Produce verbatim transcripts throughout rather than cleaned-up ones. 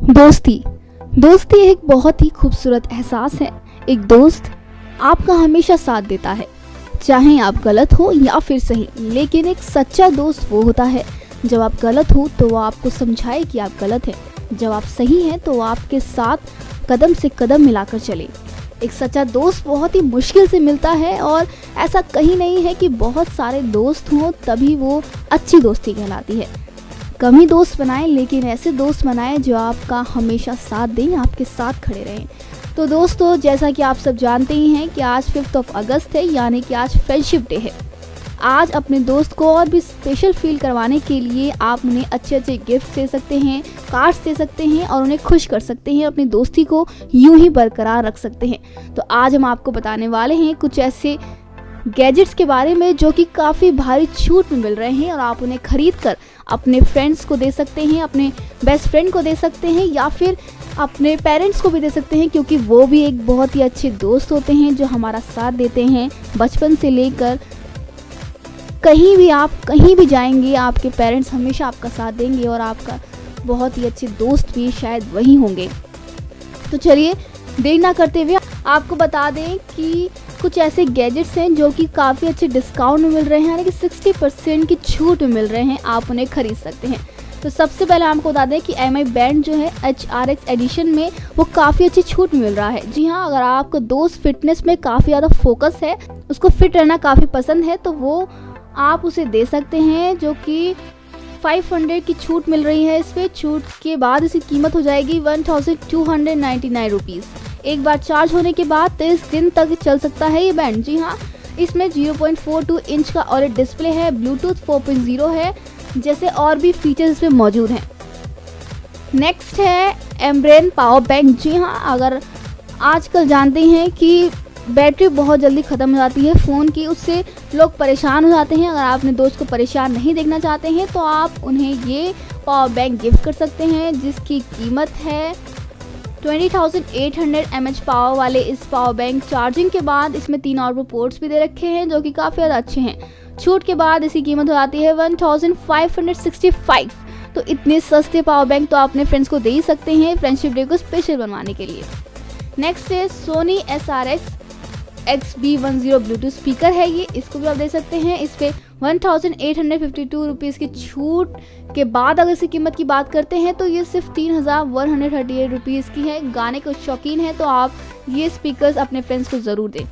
दोस्ती दोस्ती एक बहुत ही खूबसूरत एहसास है। एक दोस्त आपका हमेशा साथ देता है, चाहे आप गलत हो या फिर सही। लेकिन एक सच्चा दोस्त वो होता है जब आप गलत हो तो वो आपको समझाए कि आप गलत हैं, जब आप सही हैं तो वो आपके साथ कदम से कदम मिलाकर चले। एक सच्चा दोस्त बहुत ही मुश्किल से मिलता है और ऐसा कहीं नहीं है कि बहुत सारे दोस्त हों तभी वो अच्छी दोस्ती कहलाती है। कम ही दोस्त बनाएं, लेकिन ऐसे दोस्त बनाएं जो आपका हमेशा साथ दें, आपके साथ खड़े रहें। तो दोस्तों, जैसा कि आप सब जानते ही हैं कि आज फिफ्थ ऑफ अगस्त है, यानी कि आज फ्रेंडशिप डे है। आज अपने दोस्त को और भी स्पेशल फील करवाने के लिए आप उन्हें अच्छे अच्छे गिफ्ट दे सकते हैं, कार्ड्स दे सकते हैं और उन्हें खुश कर सकते हैं, अपनी दोस्ती को यूं ही बरकरार रख सकते हैं। तो आज हम आपको बताने वाले हैं कुछ ऐसे गैजेट्स के बारे में जो कि काफ़ी भारी छूट में मिल रहे हैं और आप उन्हें खरीद कर अपने फ्रेंड्स को दे सकते हैं, अपने बेस्ट फ्रेंड को दे सकते हैं या फिर अपने पेरेंट्स को भी दे सकते हैं, क्योंकि वो भी एक बहुत ही अच्छे दोस्त होते हैं जो हमारा साथ देते हैं बचपन से लेकर कहीं भी। आप कहीं भी जाएंगे आपके पेरेंट्स हमेशा आपका साथ देंगे और आपका बहुत ही अच्छे दोस्त भी शायद वही होंगे। तो चलिए देर ना करते हुए आपको बता दें कि कुछ ऐसे गैजेट्स हैं जो कि काफ़ी अच्छे डिस्काउंट में मिल रहे हैं, यानी कि साठ परसेंट की छूट में मिल रहे हैं, आप उन्हें खरीद सकते हैं। तो सबसे पहले आपको बता दें कि एम आई बैंड जो है एच आर एक्स एडिशन में वो काफ़ी अच्छी छूट मिल रहा है। जी हाँ, अगर आपका दोस्त फिटनेस में काफ़ी ज़्यादा फोकस है, उसको फिट रहना काफ़ी पसंद है, तो वो आप उसे दे सकते हैं, जो कि पाँच सौ की छूट मिल रही है। इस पर छूट के बाद इसकी कीमत हो जाएगी one thousand two hundred ninety nine rupees. एक बार चार्ज होने के बाद तेईस दिन तक चल सकता है ये बैंड। जी हाँ, इसमें zero point four two inch का और डिस्प्ले है, ब्लूटूथ फोर पॉइंट ज़ीरो है, जैसे और भी फीचर्स इसमें मौजूद हैं। नेक्स्ट है एम्ब्रेन पावर बैंक। जी हाँ, अगर आजकल जानते हैं कि बैटरी बहुत जल्दी ख़त्म हो जाती है फ़ोन की, उससे लोग परेशान हो जाते हैं। अगर आप अपने दोस्त को परेशान नहीं देखना चाहते हैं तो आप उन्हें ये पावर बैंक गिफ्ट कर सकते हैं, जिसकी कीमत है twenty thousand eight hundred M H power वाले इस पावर बैंक। चार्जिंग के बाद इसमें तीन और पोर्ट्स भी दे रखे हैं जो कि काफ़ी ज़्यादा अच्छे हैं। छूट के बाद इसकी कीमत हो जाती है one thousand five hundred sixty five. तो इतने सस्ते पावर बैंक तो आप अपने फ्रेंड्स को दे ही सकते हैं फ्रेंडशिप डे को स्पेशल बनवाने के लिए। नेक्स्ट है Sony S R X X B one zero Bluetooth speaker है ये, इसको भी आप दे सकते हैं। इस पर one thousand eight hundred fifty two rupees की छूट के बाद अगर इसकी कीमत की बात करते हैं तो ये सिर्फ तीन हज़ार one hundred thirty eight rupees की है। गाने के शौकीन हैं तो आप ये स्पीकर्स अपने फ्रेंड्स को ज़रूर दें।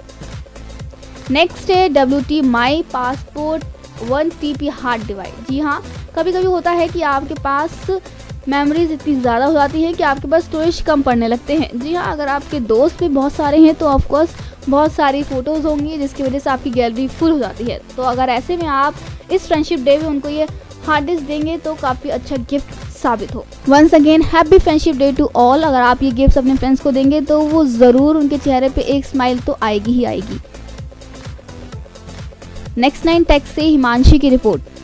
नेक्स्ट है W T my passport one T P hard device. जी हाँ, कभी कभी होता है कि आपके पास मेमोरीज इतनी ज़्यादा हो जाती है कि आपके पास स्टोरेज कम पड़ने लगते हैं। जी हाँ, अगर आपके दोस्त भी बहुत सारे हैं तो ऑफकोर्स बहुत सारी फ़ोटोज़ होंगी जिसकी वजह से आपकी गैलरी फुल हो जाती है। तो अगर ऐसे में आप इस फ्रेंडशिप डे में उनको ये हार्ड डिस्क देंगे तो काफ़ी अच्छा गिफ्ट साबित हो। Once again happy friendship day to all. अगर आप ये गिफ्ट अपने फ्रेंड्स को देंगे तो वो ज़रूर उनके चेहरे पे एक स्माइल तो आएगी ही आएगी। नेक्स्ट नाइन टेक से हिमांशी की रिपोर्ट।